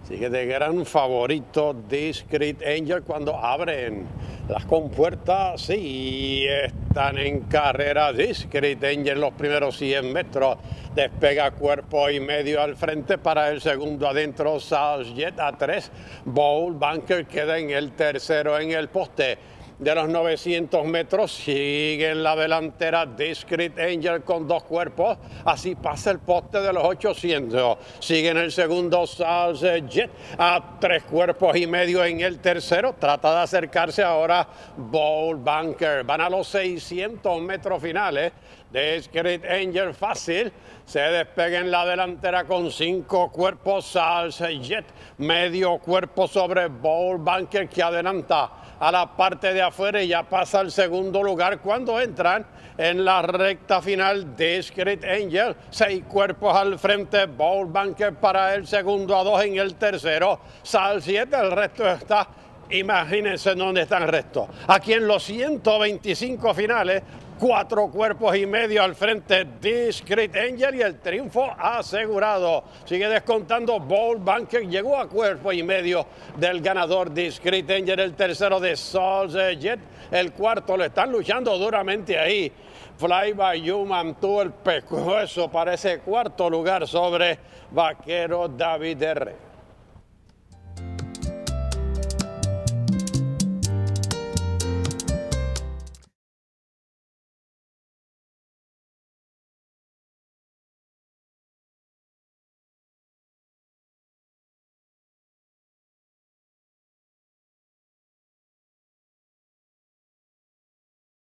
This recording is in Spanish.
Sigue de gran favorito Discreet Angel cuando abren las compuertas. Sí, están en carrera. Discreet Angel los primeros 100 metros. Despega cuerpo y medio al frente para el segundo adentro. Sals Jet a 3. Bowl Bunker queda en el tercero en el poste. De los 900 metros sigue en la delantera Discreet Angel con 2 cuerpos. Así pasa el poste de los 800. Sigue en el segundo Sals Jet a 3 cuerpos y medio en el tercero. Trata de acercarse ahora Bowl Bunker. Van a los 600 metros finales. Discreet Angel fácil. Se despega en la delantera con 5 cuerpos. Sals Jet medio cuerpo sobre Bowl Bunker que adelanta a la parte de afuera y ya pasa al segundo lugar cuando entran en la recta final. Discreet Angel, 6 cuerpos al frente. Bowl Bunker para el segundo, a 2 en el tercero. Sals Jet, el resto está, imagínense dónde está el resto. Aquí en los 125 finales, 4 cuerpos y medio al frente Discreet Angel y el triunfo asegurado. Sigue descontando Bowl Bunker, llegó a cuerpo y medio del ganador Discreet Angel, el tercero de Sals Jet, el cuarto lo están luchando duramente ahí. Fly by You mantuvo el pescuezo para ese cuarto lugar sobre Vaquero David R.